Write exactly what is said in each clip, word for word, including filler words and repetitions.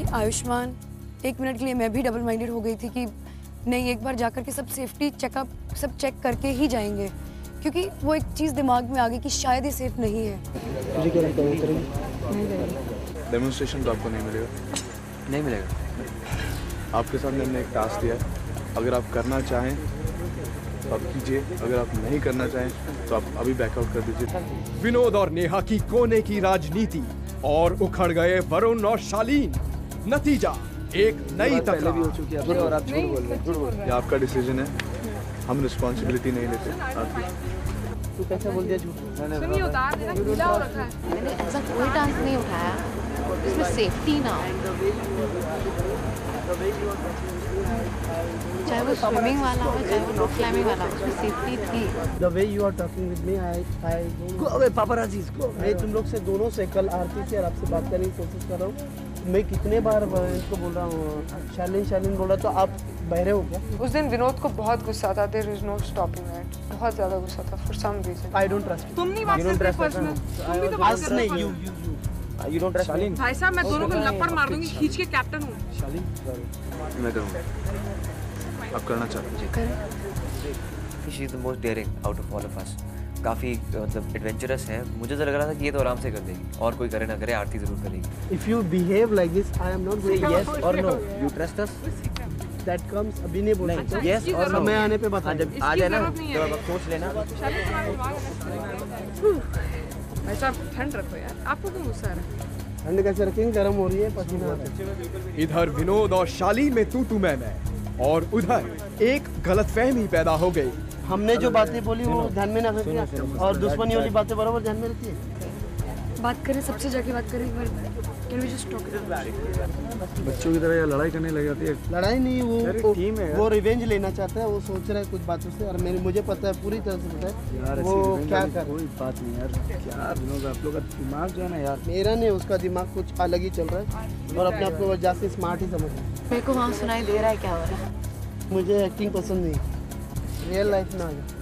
आयुष्मान, एक मिनट के लिए मैं भी डबल माइंडेड हो गई थी कि नहीं, एक बार जाकर के सब सेफ्टी चेकअप सब चेक करके ही जाएंगे, क्योंकि वो एक चीज़ दिमाग में आ गई कि शायद ये सेफ नहीं है। मुझे क्या लगता है वो करेंगे? डेमोन्स्ट्रेशन तो आपको नहीं मिलेगा। नहीं मिलेगा। आपके सामने हमने एक टास्क दिया है, अगर आप करना चाहें तो आप कीजिए, अगर आप नहीं करना चाहें तो आप अभी बैकआउट कर दीजिए। विनोद और नेहा की कोने की राजनीति और उखड़ गए वरुण और शालीन। नतीजा एक नई तकरार भी हो चुकी है और आप झूठ बोल रहे हैं। झूठ बोल रहे ये आपका डिसीजन है, हम रिस्पॉन्सिबिलिटी नहीं लेते आपकी। हैं। तू कैसे बोल दिया झूठ? सुनिए, उतार देना, गीला हो रखा है। मैंने ऐसा कोई टास्क नहीं उठाया जिसमें सेफ्टी ना हो, चाहे वो स्विमिंग वाला हो चाहे वो रॉक क्लाइंबिंग वाला हो, उसमें सेफ्टी थी। The way you are talking with me, I I go away paparazzi go। मैं तुम लोग से दोनों से कल आरती से और आपसे बात करने की कोशिश कर रहा हूँ। मैं कितने बार इनको बोल रहा हूँ, शालीन शालीन बोल रहा, तो आप बहरे हो क्या? उस दिन विनोद को बहुत गुस्सा था, there is no stopping that. बहुत ज्यादा गुस्सा था for some reason. I don't trust you। तुम नहीं बात करते पर्सनल, तुम भी तो बात कर रहे हो। नहीं, you you you you don't trust me। भाई साहब, मैं दोनों को लपड़ मार दूंगी, खींच के कैप्टन हूँ। शालीन सॉरी। मैं करूँगा, आप करना चाहते हैं। She is the most daring out of all of us. काफ़ी मतलब एडवेंचरस है। मुझे तो लग रहा था कि ये तो आराम से कर देगी, और कोई करे ना करे आरती जरूर करेगी। If you behave like this, I am not going yes or no। You trust us? That comes अभी नहीं बोल सकते। Yes or no? समय आने पे बता। जब आ जाए ना तो अब सोच लेना। भाई साहब, ठंड रखो यार, आपको क्यों गुस्सा आ रहा है? ठंड कैसे रखेंगे? गर्म हो रही है, पसीना आता है। इधर विनोद और शालीन में तू तू मैं मैं, और उधर एक गलतफहमी पैदा हो गई। हमने जो बातें बोली वो ध्यान में ना रखिए, और दुश्मनी वाली बातें बराबर ध्यान में रखिए। बात करें, सबसे जाके बात करें एक बार। Can we just talk? बच्चों की तरह ये लड़ाई करने लग जाती है। लड़ाई नहीं, वो वो, टीम है, वो रिवेंज लेना चाहता है, वो सोच रहा है कुछ बातों से, और मेरे मुझे पता है, पूरी तरह से पता है यार वो क्या कर। कोई बात नहीं यार, क्या विनोद आप लोग का दिमाग जो है ना यार। मेरा नहीं, उसका दिमाग कुछ अलग ही चल रहा है, और अपने आप को जाके स्मार्ट ही समझ रहा है। मेरे को वहाँ सुनाई दे रहा है क्या हो रहा है। मुझे एक्टिंग पसंद नहीं, रियल लाइफ में आ जाए।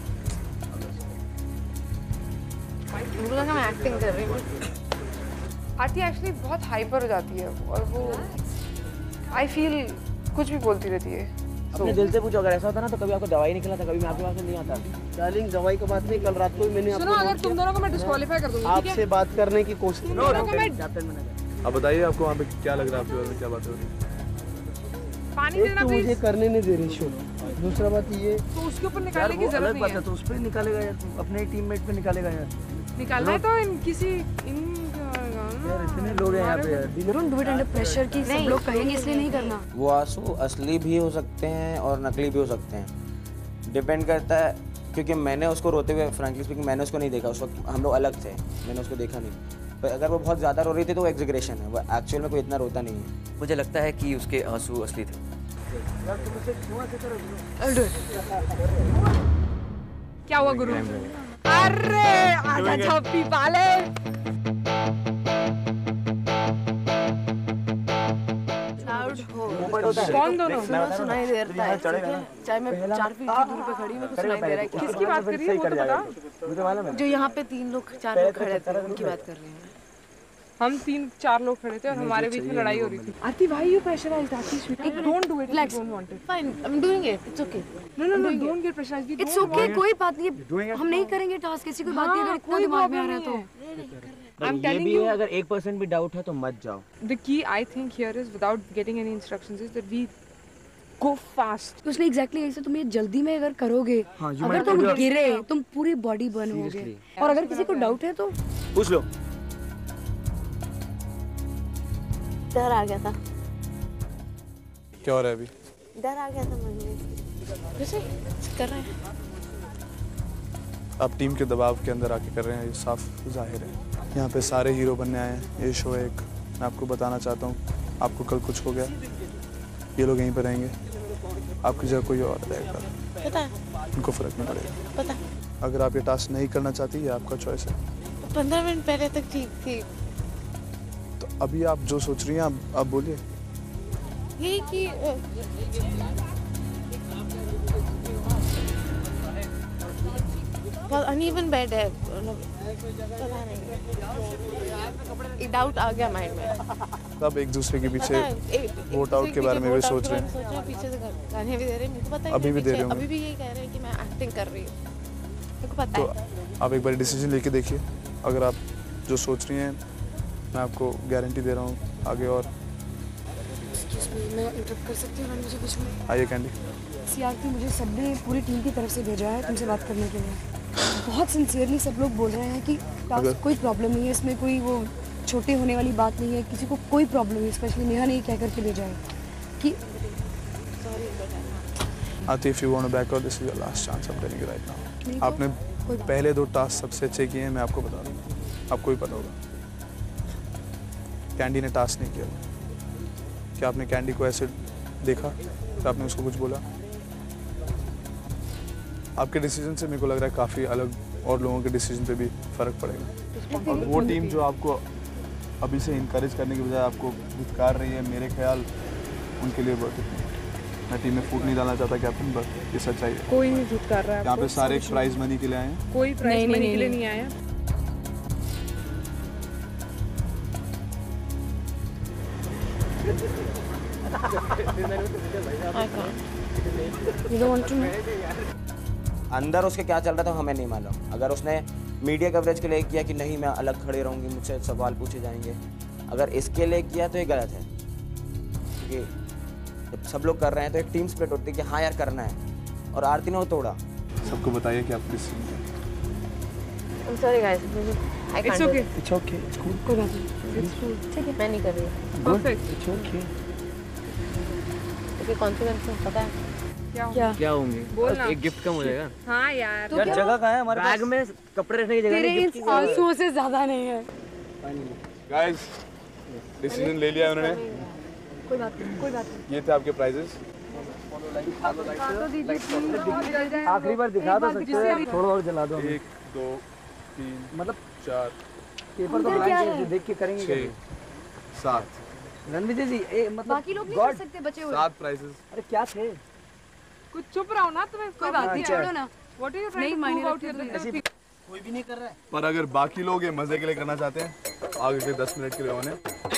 मुझे लगा मैं एक्टिंग कर रही हूँ। आरती एक्चुअली बहुत हाइपर हो जाती है, और वो आई फील कुछ भी बोलती रहती है। अपने दिल से पूछो, अगर ऐसा होता ना तो कभी आपको दवाई नहीं खिलाता, कभी मैं आपके पास नहीं आता। डार्लिंग, दवाई का बात नहीं, कल रात को ही मैंने सुनो, अगर तुम दोनों को मैं डिस्क्वालीफाई कर दूंगी, ठीक है? आपसे बात करने की कोशिश। तुम दोनों को मैं आप बताइए, आपको वहाँ पे क्या लग रहा है, आपके बारे में क्या बात हो रही है? पानी एक देना तो मुझे प्लीज। करने नहीं दे रही शो, दूसरा बात ये तो उसके ऊपर निकालने की जरूरत नहीं है। तो उस पे निकालेगा यार, अपने टीममेट पे निकालेगा यार। निकालना है तो इन किसी इन यार इतने लोग हैं यहाँ पे यार। Don't do it under pressure कि सब लोग कहेंगे, इसलिए नहीं करना। वो आंसू असली भी हो सकते हैं और नकली भी हो सकते हैं, डिपेंड करता है, क्योंकि मैंने उसको रोते हुए फ्रैंकली स्पीकिंग मैंने उसको नहीं देखा। उस वक्त हम लोग अलग थे, मैंने उसको देखा नहीं। पर अगर वो बहुत ज़्यादा रो रही थी तो वो एग्जीग्रेशन है, वो एक्चुअल में कोई इतना रोता नहीं है। मुझे लगता है कि उसके आंसू असली थे। क्या हुआ गुरु? अरे आजा झप्पी पाले। कौन दोनों? सुना सुनाई दे रहा है, ठीक है? चाहे मैं चार फीट की दूरी पे खड़ी, मेरे को सुनाई दे रहा है। किसकी बात कर रही है वो तो बता। जो यहाँ पे तीन लोग चार लोग खड़े थे, उनकी बात कर रहे हैं। हम तीन चार लोग खड़े थे और हमारे बीच में लड़ाई हो रही थी। Aarti, why you pressurized? Aarti, don't do it, Relax. Don't want it. Fine, I am doing it, it's okay. No no no, don't get pressurized. It's okay, कोई बात नहीं, हम नहीं करेंगे टास्क, किसी कोई बात नहीं, अगर इतना दिमाग में आ रहा है तो। I'm ये telling भी you, है, अगर एक परसेंट भी डाउट है तो मत जाओ। the key I think here is, without getting any instructions, is that we go fast. तो उसने एग्जैक्टली ऐसे, तुम ये जल्दी में अगर करोगे, अगर तुम गिरे तुम पूरी बॉडी बर्न होगे, और अगर किसी को डाउट है तो पूछ लो। डर आ गया था, क्या हो रहा है अभी? डर आ गया था मन में। वैसे कर रहे हैं, आप टीम के दबाव के अंदर आके कर रहे हैं, ये साफ जाहिर है। यहाँ पे सारे हीरो बनने आए हैं, ये शो है एक। मैं आपको बताना चाहता हूँ, आपको कल कुछ हो गया, ये लोग यहीं पर रहेंगे, आपकी जगह कोई और रहेगा, पता है, उनको फर्क नहीं पड़ेगा। पता। अगर आप ये टास्क नहीं करना चाहती, ये आपका चॉइस है। पंद्रह मिनट पहले तक ठीक थी। तो अभी आप जो सोच रही हैं, आप, आप बोलिए। यही कि बहुत अनइवन बेड है, मतलब पता नहीं, एक डाउट आ गया माइंड में। सब एक दूसरे के पीछे पता है, एक- एक वोट आउट दूसरे के बारे में भी वोट आउट सोच के रहे बारे में हैं। सोच रहे हैं, पीछे से गाने भी दे रहे हैं, मुझे पता है अभी कि भी दे पीछे- रहे होंगे। अभी भी यही कह रहे हैं कि मैं एक्टिंग कर रही हूँ, मेरे को पता तो है। आप एक बार डिसीजन लेके देखिए, अगर आप जो सोच रही हैं मैं आपको गारंटी दे रहा हूँ आगे। और मैं इंटरप्ट कर सकती हूँ मुझे कुछ में? आइए कैंडी। सीआरपी मुझे सबने पूरी टीम की तरफ से भेजा है तुमसे बात करने के लिए। बहुत सिंसियरली सब लोग बोल रहे हैं कि अगर- टास्क कोई प्रॉब्लम नहीं है, इसमें कोई वो छोटे होने वाली बात नहीं है, किसी को कोई प्रॉब्लम नहीं, स्पेशली नेहा ने ये कह करके भेजा है कि आती if you want to back out this is your last chance, I am telling you right now. नहीं तो आपने कोई बात पहले दो टास्क सबसे अच्छे किए हैं, मैं आपको बता दूँ, आपको भी पता होगा। कैंडी ने टास्क नहीं किया। क्या आपने कैंडी को ऐसे देखा तो आपने उसको कुछ बोला? आपके डिसीजन से मेरे को लग रहा है काफ़ी अलग और लोगों के डिसीजन पे भी फ़र्क पड़ेगा। और वो टीम जो आपको अभी से इनकरेज करने की बजाय आपको धिक्कार रही है, मेरे ख्याल उनके लिए बहुत मैं टीम में फूट नहीं डालना चाहता कैप्टन, बस ये सच्चाई है। कोई नहीं झूठ कर रहा है। यहाँ पे सारे प्राइज मनी के लिए आए हैं। कोई प्राइज नहीं, मनी नहीं, के लिए नहीं। नहीं आया। You don't want to know? अंदर उसके क्या चल रहा था हमें नहीं मालूम। अगर उसने मीडिया कवरेज के लिए किया कि नहीं मैं अलग खड़े रहूँगी, मुझसे सवाल पूछे जाएंगे, अगर इसके लिए किया तो ये गलत है। क्योंकि जब सब लोग कर रहे हैं तो एक टीम स्प्लिट होती है कि हाँ यार करना है, और आरती ने वो तोड़ा। सबको बताइए कि आप किस टीम के हैं। I'm sorry guys, I can't It's do okay. it. It's okay. It's cool. कोई बात नहीं। ठीक है, मैं नहीं कर रही हूँ, Perfect. It's okay. क्योंकि कॉन्सिक्वेंसेस पता है। क्या क्या क्या होंगे? बोल ना। एक गिफ्ट कम हो जाएगा। हाँ यार। तो यार क्या? जगह कहाँ है हमारे बैग में? कपड़े रखने की जगह तेरे नहीं, गिफ्ट इन आंसुओं से ज्यादा नहीं है। गाइस डिसीजन ले लिया उन्होंने। कोई बात नहीं, कोई बात नहीं। ये थे आपके प्राइजेस। आखिरी बार दिखा दो सकते हो, थोड़ा और जला दो। एक दो तीन मतलब चार पेपर तो अंदर ब्लैंक क्या है, है? जो देख के करेंगे छः कैसे? सात रणविजय जी ए, मतलब बाकी लोग नहीं कर God, सकते बचे हुए। सात प्राइजेस। अरे क्या थे? कुछ चुप रहो ना तुम्हें। कोई बात नहीं, छोड़ो ना। What are you नहीं trying to मायने prove out रखते here? तो that you're कोई भी नहीं कर रहा है। पर अगर बाकी लोग ये मजे के लिए करना चाहते हैं, आगे के दस मिनट के लिए उन्हें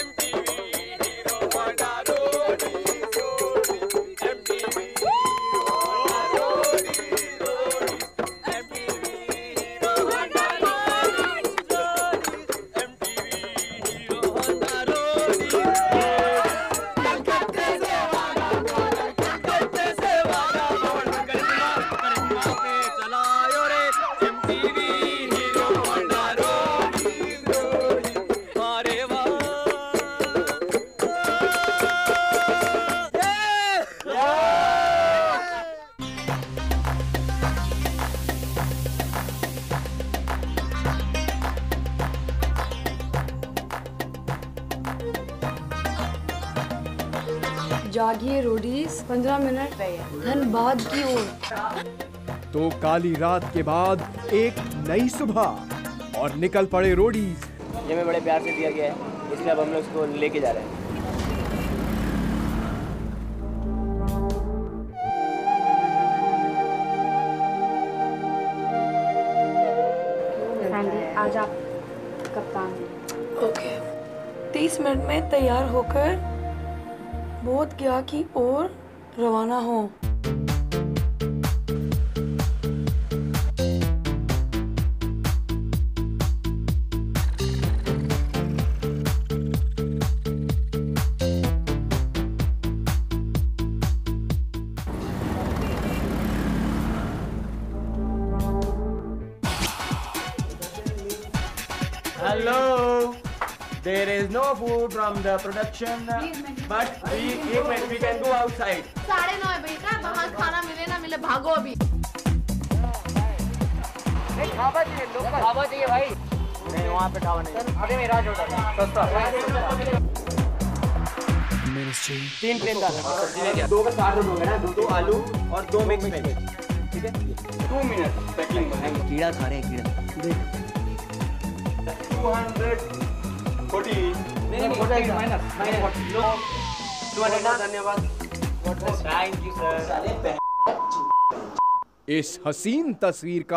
जागिए रोडीज, पंद्रह मिनट धनबाद की ओर। तो काली रात के बाद एक नई सुबह और निकल पड़े रोडीज। ये हमें बड़े प्यार से दिया गया है, इसलिए अब हम लोग इसको लेके जा रहे हैं। आज आप कप्तान। ओके। तीस मिनट में तैयार होकर बोध गया की ओर रवाना हो। Hello. There is no food from the production, but we एक minute we can go outside. साढ़े नौ है बेटा, बाहर खाना मिले ना मिले भागो अभी। खावा चाहिए, लोग खावा चाहिए भाई। नहीं वहाँ पे खावा नहीं। अभी मेरा छोटा सस्ता। तीन प्लेन दाल। दो का साठ रुपए हो गया ना, दो दो आलू और दो मिक्स वेज। ठीक है? टू मिनट पैकिंग बनाएंगे। कीड़ा खा रहे हैं कीड़ा। Two hundred forty. नहीं नहीं माइनस माइनस लो टू हंड्रेड धन्यवाद। Thank you sir. इस हसीन तस्वीर का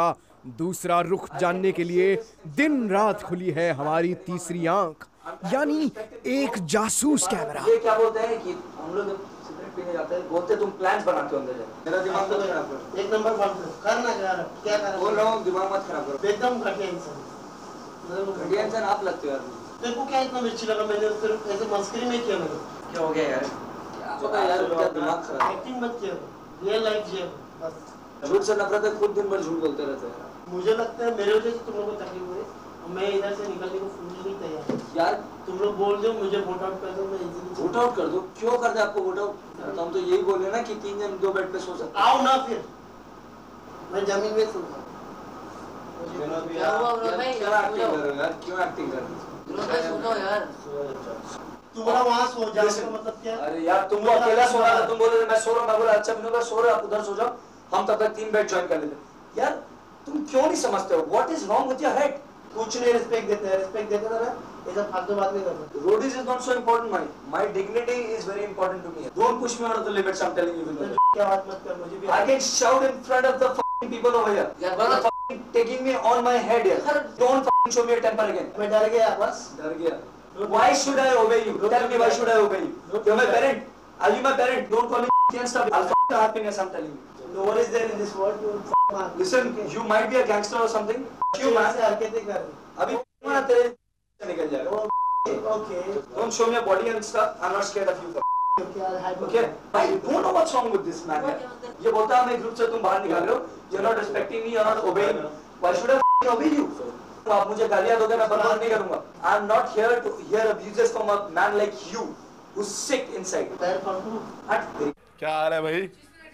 दूसरा रुख जानने के लिए दिन रात खुली है हमारी तीसरी आंख, यानी एक जासूस कैमरा। ये क्या बोलते हैं कि हम लोग सिगरेट पीने जाते हैं, बोलते तुम प्लान्स बनाते हो अंदर जाके। मेरा दिमाग तो खराब करो। एक नंबर बात करना यार, क्या कर बोल रहा हूँ, दिमाग मत खराब करो। एकदम घटिया इंसान, घटिया इंसान आप लगते हो यार। तेरे को क्या इतना मिर्ची लगा? मैंने सिर्फ ऐसे मस्करी में किया। मैंने क्या हो गया यार? क्या यार, क्या दिमाग खराब? एक्टिंग मत किया, रियल लाइफ जियो बस। झूठ से नफरत है, खुद दिन भर झूठ बोलते रहते हैं। मुझे लगता है मेरे वजह से तुम लोगों को तकलीफ हुई, मैं इधर से निकलने को फुल नहीं तैयार यार। तुम लोग बोल दो मुझे वोट आउट कर दो, मैं इजीली वोट आउट कर दो। क्यों कर दे आपको वोट आउट? तो हम तो यही बोल रहे ना कि तीन जन दो बेड पे सो सकते। आओ ना फिर, मैं जमीन में सोऊंगा। क्या एक्टिंग कर रहे हो यार? क्यों एक्टिंग कर रहे हो यार? तुम्हारा वहाँ सो जाओ का मतलब क्या? अरे यार तुम अकेला सो रहा था, तुम बोल रहे मैं सो रहा हूँ, मैं बोला अच्छा मैं सो रहा, आप उधर सो जाओ, हम तब तक तीन बेड ज्वाइन कर लेते। यार तुम क्यों नहीं समझते हो? What is wrong with your head? कुछ नहीं रिस्पेक्ट देते हैं, रिस्पेक्ट देते ना ये सब फालतू बात नहीं करना। Roadies is not so important, my my dignity is very important to me. Don't push me out of the limits, I am telling you. क्या बात मत कर, मुझे भी I can shout in front of the fucking people over here. You are fucking taking me on my head here. Don't fucking show me your temper again. मैं डर गया बस, डर गया। Why should I obey you? Tell me why should I obey you? You're my parent. Are you my parent? Don't call me and stuff. I'll fuck the happiness, I'm telling you. No one is there in this world to fuck. Listen, you might be a gangster or something. You man से हरकतें कर रहे। अभी ना तेरे निकल जाएगा। Okay. Don't show me your body and stuff. I'm not scared of you. Okay. I don't know what's wrong with this man. ये बोलता है मैं ग्रुप से तुम बाहर निकाल रहे हो। You're not respecting me. You're not obeying me. Why should I obey you? आप मुझे गालियां दोगे, मैं बर्बाद नहीं करूंगा। I am not here to hear abuses from a man like you, who's sick inside. क्या हाल है भाई?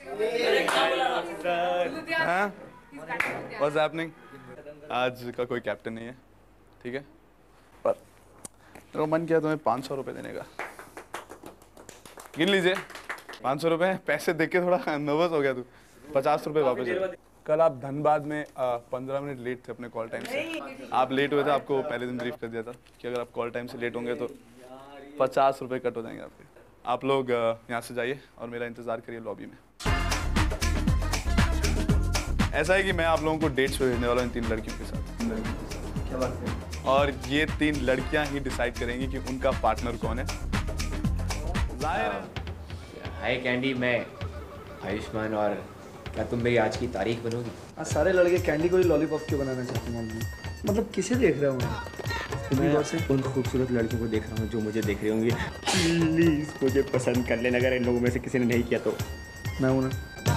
हाँ? What's happening? आज का कोई कैप्टन नहीं है, ठीक है? पर मेरा मन किया तुम्हें पाँच सौ रुपये देने का। गिन लीजिए, पाँच सौ रुपये। पैसे देख के थोड़ा नर्वस हो गया तू। पचास रुपये वापस दे। कल आप धनबाद में पंद्रह मिनट लेट थे अपने कॉल टाइम से। आप लेट हुए थे, आपको पहले दिन ब्रीफ कर दिया था कि अगर आप कॉल टाइम से लेट होंगे तो पचास रुपये कट हो जाएंगे आपके। आप लोग यहाँ से जाइए और मेरा इंतज़ार करिए लॉबी में। ऐसा है कि मैं आप लोगों को डेट्स पे भेजने वाला हूँ इन तीन लड़कियों के साथ। क्या बात है? और ये तीन लड़कियाँ ही डिसाइड करेंगी कि उनका पार्टनर कौन है। जाहिर है। हाय कैंडी, मैं आयुष्मान, और क्या तुम मेरी आज की तारीख बनोगी? आज सारे लड़के कैंडी को ही लॉलीपॉप क्यों बनाना चाहते हैं? मतलब किसे देख रहा हूँ मैं? उन खूबसूरत लड़कियों को देख रहा हूँ जो मुझे देख रही होंगी। प्लीज मुझे पसंद कर लेना, अगर इन लोगों में से किसी ने नहीं किया तो। मैं हूँ ना।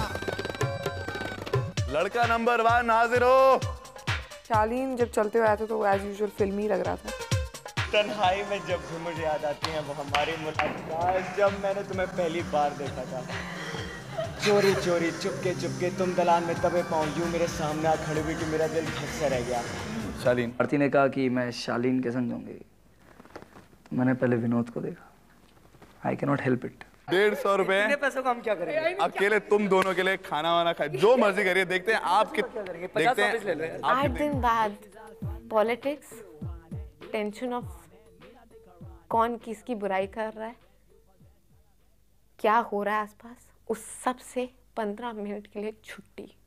लड़का नंबर वन हाजिर हो। शालीन जब चलते हुए आए थे तो वो एज यूजुअल फिल्मी ही लग रहा था। तन्हाई में जब भी मुझे याद आती हैं वो हमारी मुलाकात, जब मैंने तुम्हें पहली बार देखा था। चोरी चोरी चुपके चुपके तुम दलान में तबे पाँव यूं मेरे सामने आ खड़ी हुई कि मेरा दिल धक सा रह गया। शालीन। आरती ने कहा कि मैं शालीन के संग जाऊंगी, तो मैंने पहले विनोद को देखा। I can not help it. डेढ़ सौ रुपए पैसों का हम क्या करेंगे? अकेले तुम दोनों के लिए खाना वाना खाए, जो मर्जी करिए। देखते हैं आप कितने देखते हैं। आठ दिन बाद पॉलिटिक्स, टेंशन ऑफ कौन किसकी बुराई कर रहा है, क्या हो रहा है आसपास, उस सब से पंद्रह मिनट के लिए छुट्टी।